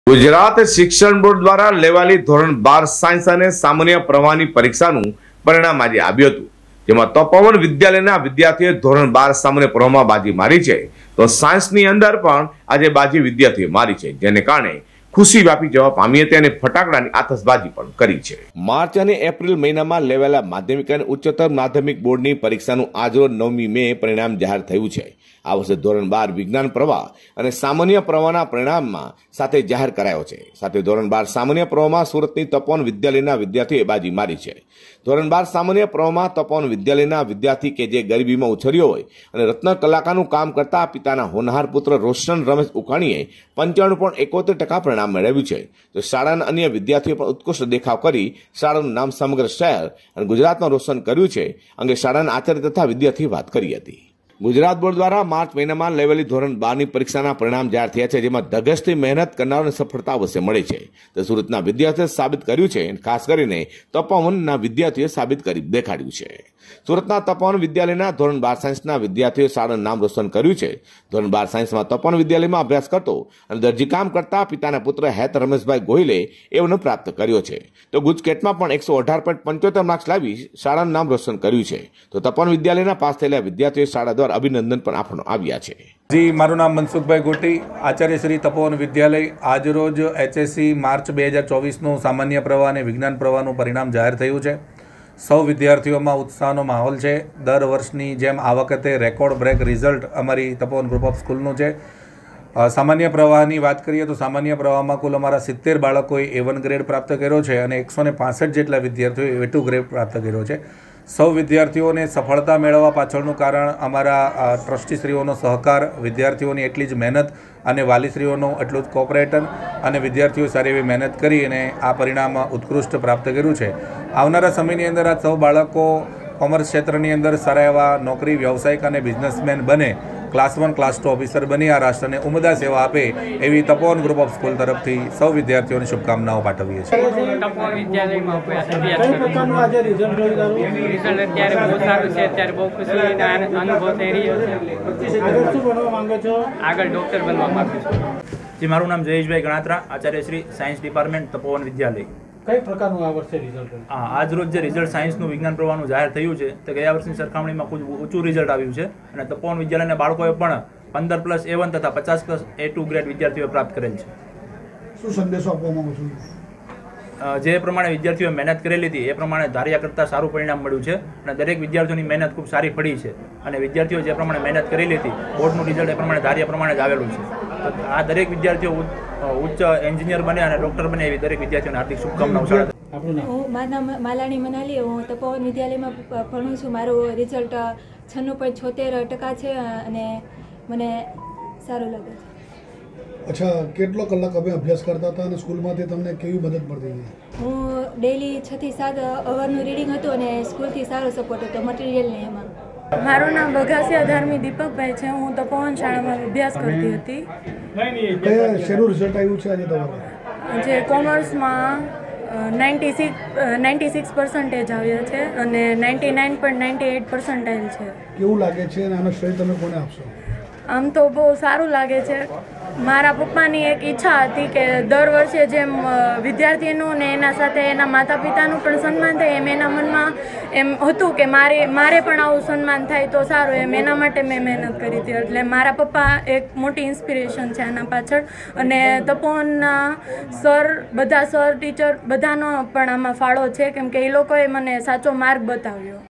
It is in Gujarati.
ગુજરાત શિક્ષણ બોર્ડ દ્વારા લેવાલી ધોરણ 12 સાયન્સ અને સામાન્ય પ્રવાહની પરીક્ષાનું પરિણામ આજે આવ્યું હતું, જેમાં તપોવન વિદ્યાલયના વિદ્યાર્થીઓએ ધોરણ 12 સામાન્ય પ્રવાહમાં બાજી મારી છે, તો સાયન્સની અંદર પણ આજે બાજી વિદ્યાર્થીઓએ મારી છે, જેને કારણે ખુશી વ્યાપી જવા પામી હતી અને ફટાકડાની આતશબાજી પણ કરી છે। માર્ચ અને એપ્રિલ મહિનામાં લેવાયેલા માધ્યમિક અને ઉચ્ચતર માધ્યમિક બોર્ડની પરીક્ષાનું આજરોજ 9મી મે પરિણામ જાહેર થયું છે। આ વર્ષે ધોરણ 12 વિજ્ઞાન પ્રવાહ અને સામાન્ય પ્રવાહના પરિણામમાં સાથે જાહેર કરાયો છે। સાથે ધોરણ 12 સામાન્ય પ્રવાહમાં સુરતની તપોવન વિદ્યાલયના વિદ્યાર્થીઓએ બાજી મારી છે। ધોરણ 12 સામાન્ય પ્રવાહમાં તપોવન વિદ્યાલયના વિદ્યાર્થી કે જે ગરીબીમાં ઉછર્યો હોય અને રત્ન કલાકારનું કામ કરતા પિતાના હોનહાર પુત્ર રોશન રમેશ ઉકાણીએ 95.71% પરિણામ મેળવ્યું છે, તો શાળાના અન્ય વિદ્યાર્થીઓ પણ ઉત્કૃષ્ટ દેખાવ કરી શાળાનું નામ સમગ્ર શહેર અને ગુજરાતમાં રોશન કર્યું છે। અંગે શાળાના આચાર્ય તથા વિદ્યાર્થીએ વાત કરી હતી। ગુજરાત બોર્ડ દ્વારા માર્ચ મહિનામાં લેવાયેલી ધોરણ 12ની પરીક્ષાના પરિણામ જાહેર થયા છે, જેમાં ધગશથી મહેનત કરનારોને સફળતા અવશ્ય મળે છે, તો સુરતના વિદ્યાર્થીઓએ સાબિત કર્યું છે, ખાસ કરીને તપોવનના વિદ્યાર્થીઓએ સાબિત કરી દેખાડ્યું છે। સુરતના તપોવન વિદ્યાલયના ધોરણ 12 સાયન્સના વિદ્યાર્થીઓએ શાળાનું નામ રોશન કર્યું છે। ધોરણ 12 સાયન્સમાં તપોવન વિદ્યાલયમાં અભ્યાસ કરતો અને દરજીકામ કરતા પિતાના પુત્ર હેત રમેશભાઈ ગોહિલે એવોર્ડ પ્રાપ્ત કર્યો છે, તો ગુજકેટમાં પણ 118.75 માર્ક્સ લાવી શાળાનું નામ રોશન કર્યું છે, તો તપોવન વિદ્યાલયના પાસ થયેલા વિદ્યાર્થીઓએ શાળા દ્વારા અભિનંદન પણ આપવામાં આવ્યા છે। જી, મારું નામ મનસુખભાઈ ગોટી, આચાર્ય શ્રી તપોવન વિદ્યાલય। આજરોજ એચએસસી માર્ચ 2024નું સામાન્ય પ્રવાહ અને વિજ્ઞાન પ્રવાહનું પરિણામ જાહેર થયું છે। સૌ વિદ્યાર્થીઓમાં ઉત્સાહનો માહોલ છે। દર વર્ષની જેમ આ વખતે રેકોર્ડ બ્રેક રિઝલ્ટ અમારી તપોવન ગ્રુપ ઓફ સ્કૂલનું છે। સામાન્ય પ્રવાહની વાત કરીએ તો સામાન્ય પ્રવાહમાં કુલ અમારા 70 બાળકોએ A1 ગ્રેડ પ્રાપ્ત કર્યો છે અને 165 જેટલા વિદ્યાર્થીઓએ A2 ગ્રેડ પ્રાપ્ત કર્યો છે। સૌ વિદ્યાર્થીઓને સફળતા મેળવવા પાછળનું કારણ અમારા ટ્રસ્ટીશ્રીઓનો સહકાર, વિદ્યાર્થીઓની એટલી જ મહેનત અને વાલીશ્રીઓનો એટલું જ કોઓપરેશન અને વિદ્યાર્થીઓ સારી એવી મહેનત કરી અને આ પરિણામ ઉત્કૃષ્ટ પ્રાપ્ત કર્યું છે। આવનારા સમયની અંદર આ સૌ બાળકો કોમર્સ ક્ષેત્રની અંદર સારા એવા નોકરી, વ્યવસાયિક અને બિઝનેસમેન બને, ક્લાસ 1 ક્લાસ 2 ઓફિસર બની આ રાષ્ટ્રને ઉમદા સેવા આપે એવી તપોવન ગ્રુપ ઓફ સ્કૂલ તરફથી સૌ વિદ્યાર્થીઓને શુભકામનાઓ પાઠવીએ છીએ। તપોવન વિદ્યાલયમાં રિઝલ્ટ અત્યારે બહુ સારું છે, અત્યારે બહુ ખુશીનો અનુભવ થઈ રહ્યો છે। આગળ ડૉક્ટર બનવા માંગુ છું। જી, મારું નામ જયેશભાઈ ગણાત્રા, આચાર્ય શ્રી સાયન્સ ડિપાર્ટમેન્ટ તપોવન વિદ્યાલય। કઈ પ્રકારનું આ વર્ષે રિઝલ્ટ? આજ રોજ જે રિઝલ્ટ સાયન્સનું વિજ્ઞાન પ્રવાહનું જાહેર થયું છે તે ગયા વર્ષની સરખામણીમાં ખૂબ ઊંચું રિઝલ્ટ આવ્યું છે અને તપોવન વિદ્યાલયના બાળકોએ પણ 15+ A1 તથા 50+ A2 ગ્રેડ વિદ્યાર્થીઓએ પ્રાપ્ત કરેલ છે। શું સંદેશો આપવા માંગુ છું? જે પ્રમાણે વિદ્યાર્થીઓએ મહેનત કરેલી હતી એ પ્રમાણે ધાર્યા કરતાં સારું પરિણામ મળ્યું છે અને દરેક વિદ્યાર્થીઓની મહેનત ખૂબ સારી પડી છે અને વિદ્યાર્થીઓ જે પ્રમાણે મહેનત કરેલી હતી બોર્ડનું રિઝલ્ટ એ પ્રમાણે ધાર્યા પ્રમાણે જ આવેલું છે, તો આ દરેક વિદ્યાર્થીઓ ઉચ્ચ એન્જિનિયર બને અને ડૉક્ટર બને એવી દરેક વિદ્યાર્થીઓને હાર્દિક શુભકામનાઓ। મારું નામ માલાણી મનાલી, હું તપોવન વિદ્યાલયમાં ભણું છું। મારું રિઝલ્ટ 96.76% છે અને મને સારું લાગે છે। અચ્છા, કેટલો કલાક અમે અભ્યાસ કરતા હતા અને સ્કૂલમાંથી તમને કેવી મદદ મળતી હતી? હું ડેલી 6 થી 7 અવરનું રીડિંગ હતું અને સ્કૂલથી સારો સપોર્ટ હતો મટીરિયલને એમાં। મારું નામ બઘાસિયા ધાર્મી દીપકભાઈ છે, હું તપોવન શાળામાં અભ્યાસ કરતી હતી। કયા શેનું રિઝલ્ટ આવ્યું છે આજે તમારું? જે કોમર્સમાં 96% આવ્યા છે અને 99.98% છે। કેવું લાગે છે અને આનો શ્રેય તમે કોને આપશો? આમ તો બહુ સારું લાગે છે। મારા પપ્પાની એક ઈચ્છા હતી કે દર વર્ષે જેમ વિદ્યાર્થીનું ને એના સાથે એના માતા પિતાનું પણ સન્માન થાય એમ એના મનમાં એમ હતું કે મારે પણ આવું સન્માન થાય તો સારું, એમ એના માટે મેં મહેનત કરી હતી। એટલે મારા પપ્પા એક મોટી ઇન્સ્પિરેશન છે આના પાછળ અને તપોવનના બધા સર ટીચર બધાનો પણ આમાં ફાળો છે, કેમ કે એ લોકોએ મને સાચો માર્ગ બતાવ્યો।